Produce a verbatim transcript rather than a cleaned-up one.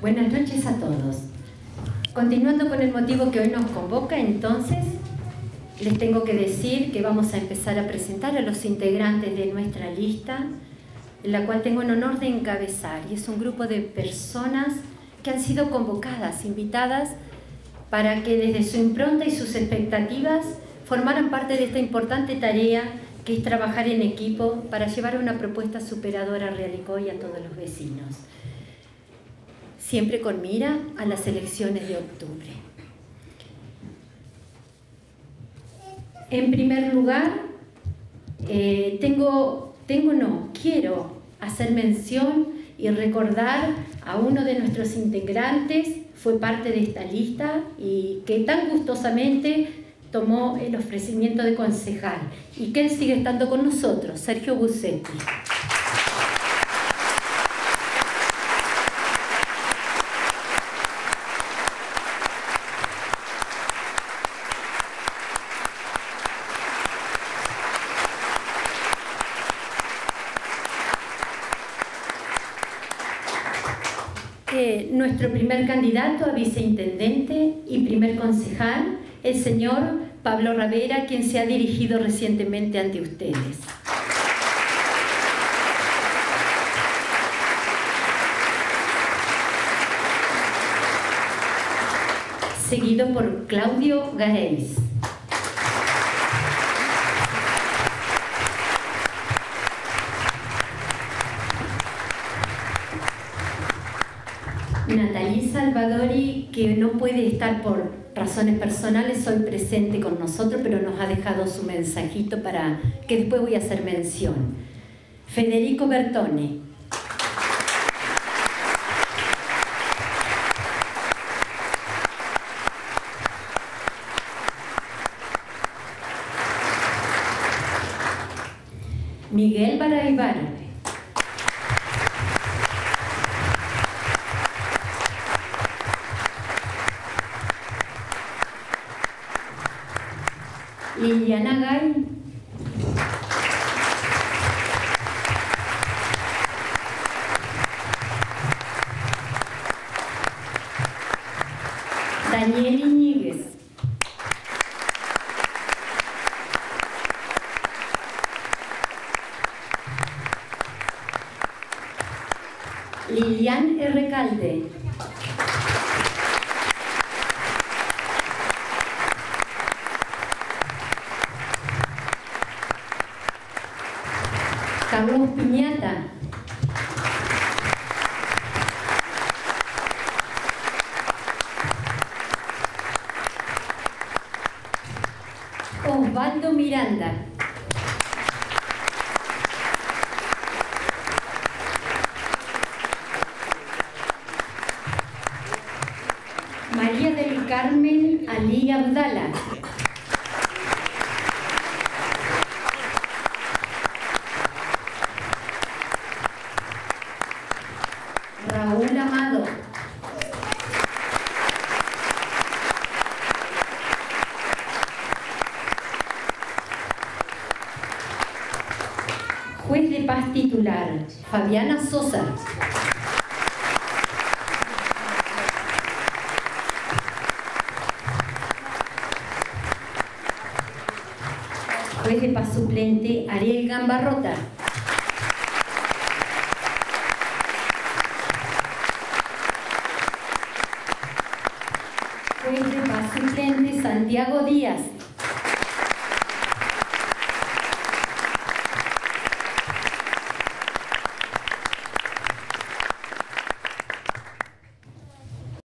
Buenas noches a todos. Continuando con el motivo que hoy nos convoca, entonces, les tengo que decir que vamos a empezar a presentar a los integrantes de nuestra lista, en la cual tengo el honor de encabezar, y es un grupo de personas que han sido convocadas, invitadas, para que desde su impronta y sus expectativas formaran parte de esta importante tarea que es trabajar en equipo para llevar una propuesta superadora a Realicó y a todos los vecinos, siempre con mira a las elecciones de octubre. En primer lugar, eh, tengo, tengo no, quiero hacer mención y recordar a uno de nuestros integrantes, fue parte de esta lista y que tan gustosamente tomó el ofrecimiento de concejal y que él sigue estando con nosotros, Sergio Bussetti. Eh, nuestro primer candidato a viceintendente y primer concejal, el señor Pablo Ravera, quien se ha dirigido recientemente ante ustedes. Seguido por Claudio Gareis. Natalí Salvadori, que no puede estar por razones personales hoy presente con nosotros, pero nos ha dejado su mensajito para que después voy a hacer mención. Federico Bertone. Miguel Baraybar. Liliana Gay. Daniel Iñiguez. Lilian Recalde. Carlos Piñata. Osvaldo Miranda. María del Carmen Ali Abdala. Raúl Amado. Juez de paz titular, Fabiana Sosa. Juez de paz suplente, Ariel Gambarrota. Juez de paz suplente, Santiago Díaz.